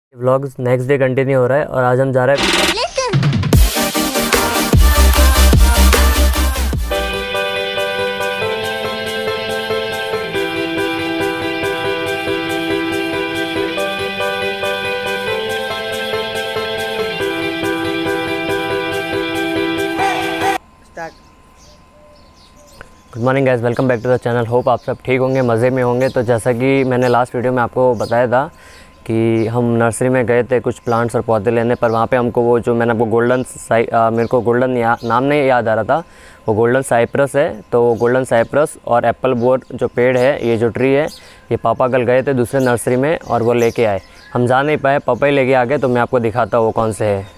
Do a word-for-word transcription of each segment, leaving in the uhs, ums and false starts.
Vlog next day continue हो रहा है और आज हम जा रहे हैं good morning guys, welcome back to the channel. Hope आप सब ठीक होंगे, मज़े में होंगे। तो जैसा कि मैंने लास्ट वीडियो में आपको बताया था कि हम नर्सरी में गए थे कुछ प्लांट्स और पौधे लेने, पर वहाँ पे हमको वो जो मैंने आपको गोल्डन साइ आ, मेरे को गोल्डन या, नाम नहीं याद आ रहा था, वो गोल्डन साइप्रस है। तो गोल्डन साइप्रस और एप्पल बोर जो पेड़ है, ये जो ट्री है, ये पापा कल गए थे दूसरे नर्सरी में और वो लेके आए। हम जा नहीं पाए, पापा ही लेके आ गए। तो मैं आपको दिखाता हूँ वो कौन से है।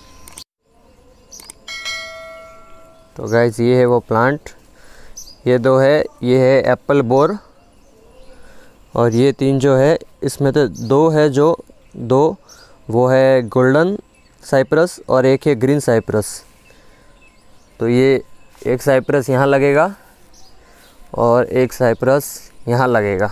तो गाइस ये है वो प्लांट, ये दो है, ये है एप्पल बोर और ये तीन जो है, इसमें तो दो है जो दो वो है गोल्डन साइप्रस और एक है ग्रीन साइप्रस। तो ये एक साइप्रस यहाँ लगेगा और एक साइप्रस यहाँ लगेगा,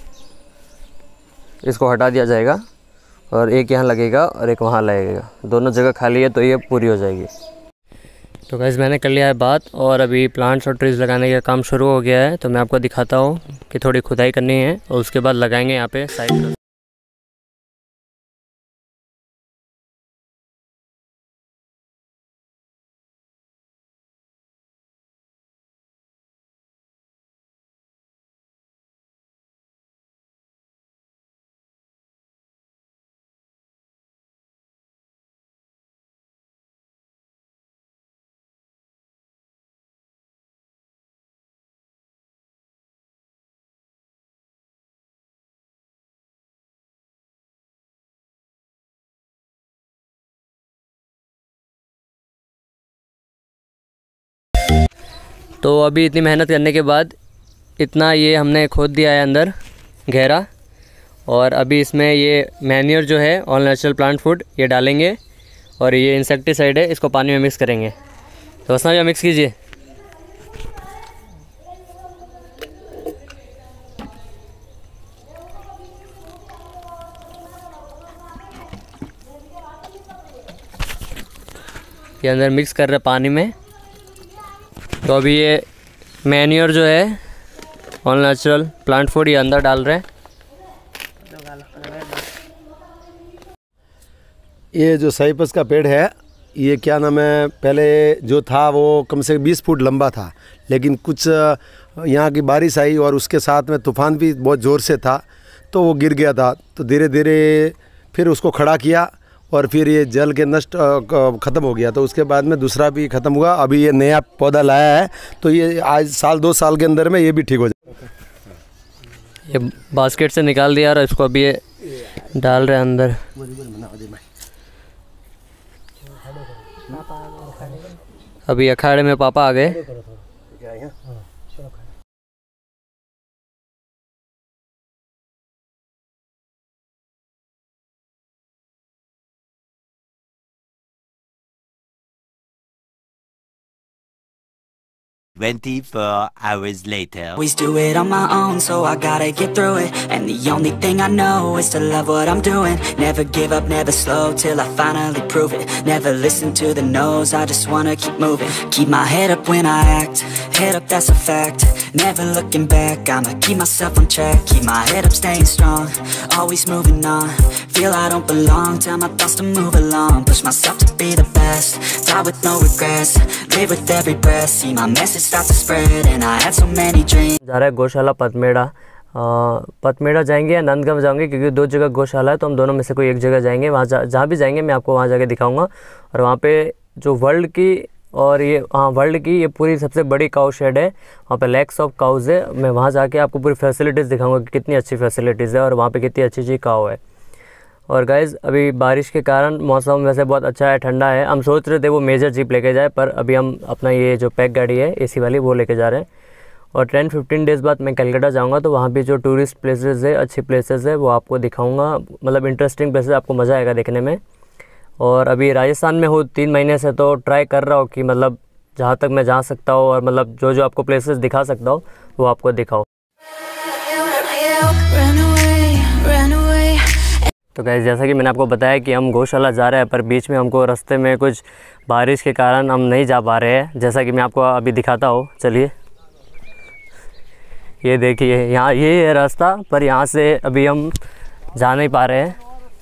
इसको हटा दिया जाएगा और एक यहाँ लगेगा और एक वहाँ लगेगा। दोनों जगह खाली है तो ये पूरी हो जाएगी। तो गाइस मैंने कर लिया है बात और अभी प्लांट्स और ट्रीज़ लगाने का काम शुरू हो गया है। तो मैं आपको दिखाता हूँ कि थोड़ी खुदाई करनी है और उसके बाद लगाएंगे यहाँ पे साइड। तो अभी इतनी मेहनत करने के बाद इतना ये हमने खोद दिया है अंदर गहरा, और अभी इसमें ये मैन्योर जो है ऑल नेचुरल प्लांट फूड ये डालेंगे और ये इंसेक्टिसाइड है, इसको पानी में मिक्स करेंगे। तो उसमें भी मिक्स कीजिए। ये अंदर मिक्स कर रहे पानी में। तो अभी ये मैन्योर जो है ऑल नेचुरल प्लांट फूड ये अंदर डाल रहे हैं। ये जो साइप्रस का पेड़ है, ये क्या नाम है, पहले जो था वो कम से कम बीस फुट लंबा था, लेकिन कुछ यहाँ की बारिश आई और उसके साथ में तूफ़ान भी बहुत ज़ोर से था तो वो गिर गया था। तो धीरे धीरे फिर उसको खड़ा किया और फिर ये जल के नष्ट ख़त्म हो गया। तो उसके बाद में दूसरा भी ख़त्म हुआ। अभी ये नया पौधा लाया है तो ये आज साल दो साल के अंदर में ये भी ठीक हो जाएगा। ये बास्केट से निकाल दिया और इसको अभी ये डाल रहे हैं अंदर। अभी अखाड़े में पापा आ गए। twenty-four hours later. Always do it on my own, so I gotta get through it. And the only thing I know is to love what I'm doing. Never give up, never slow, till I finally prove it. Never listen to the no's, I just wanna keep moving. Keep my head up when I act, head up that's a fact. Never looking back, I'ma keep myself on track. Keep my head up, staying strong, always moving on. Feel I don't belong, tell my thoughts to move along. Push myself to be the best, die with no regrets. Live with every breath, see my message start to spread. And I had so many dreams. जा रहा है गौशाला पतमेड़ा। पतमेड़ा जाएंगे या नंदगांव जाएंगे, क्योंकि दो जगह गौशाला है। तो हम दोनों में से कोई एक जगह जाएंगे। वहाँ जा, जहाँ भी जाएंगे मैं आपको वहाँ जाके दिखाऊंगा। और वहाँ पे जो वर्ल्ड की और ये हाँ वर्ल्ड की ये पूरी सबसे बड़ी काउ शेड है। वहाँ पे लैक्स ऑफ काउज है। मैं वहाँ जाके आपको पूरी फैसिलिटीज़ दिखाऊंगा कि कितनी अच्छी फैसिलिटीज़ है और वहाँ पे कितनी अच्छी अच्छी काउ है। और गाइज़ अभी बारिश के कारण मौसम वैसे बहुत अच्छा है, ठंडा है। हम सोच रहे थे वो मेजर जीप लेके जाए, पर अभी हम अपना ये जो पैक गाड़ी है एसी वाली वो लेके जा रहे हैं। और टेन फिफ्टीन डेज़ बाद मैं कलकत्ता जाऊंगा, तो वहाँ भी जो टूरिस्ट प्लेसेस है, अच्छी प्लेसेस है, वो आपको दिखाऊंगा। मतलब इंटरेस्टिंग प्लेसेस, आपको मज़ा आएगा देखने में। और अभी राजस्थान में हूँ तीन महीने से, तो ट्राई कर रहा हूँ कि मतलब जहाँ तक मैं जा सकता हूँ और मतलब जो जो आपको प्लेसेस दिखा सकता हूँ वो आपको दिखाओ। तो गाइस जैसा कि मैंने आपको बताया कि हम गौशाला जा रहे हैं, पर बीच में हमको रास्ते में कुछ बारिश के कारण हम नहीं जा पा रहे हैं। जैसा कि मैं आपको अभी दिखाता हूँ, चलिए। ये देखिए यहाँ ये है रास्ता, पर यहाँ से अभी हम जा नहीं पा रहे हैं।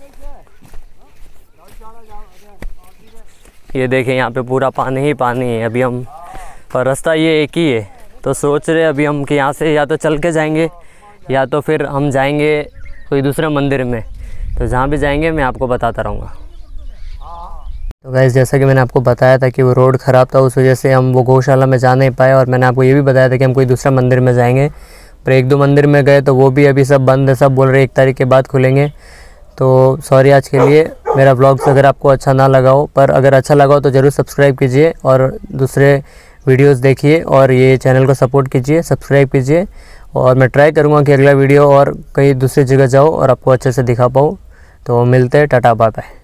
ये देखिए यहाँ पे पूरा पानी ही पानी है अभी हम, पर रास्ता ये एक ही है। तो सोच रहे अभी हम कि यहाँ से या तो चल के जाएंगे या तो फिर हम जाएंगे कोई दूसरे मंदिर में। तो जहाँ भी जाएंगे मैं आपको बताता रहूँगा। तो गाइस जैसा कि मैंने आपको बताया था कि वो रोड ख़राब था, उस वजह से हम वो गौशाला में जा नहीं पाए। और मैंने आपको ये भी बताया था कि हम कोई दूसरा मंदिर में जाएंगे, पर एक दो मंदिर में गए तो वो भी अभी सब बंद है। सब बोल रहे एक तारीख के बाद खुलेंगे। तो सॉरी आज के लिए। मेरा व्लॉग्स अगर आपको अच्छा ना लगा हो, पर अगर अच्छा लगा हो तो ज़रूर सब्सक्राइब कीजिए और दूसरे वीडियोस देखिए और ये चैनल को सपोर्ट कीजिए, सब्सक्राइब कीजिए। और मैं ट्राई करूँगा कि अगला वीडियो और कहीं दूसरी जगह जाओ और आपको अच्छे से दिखा पाऊँ। तो मिलते हैं, टाटा बाय बाय।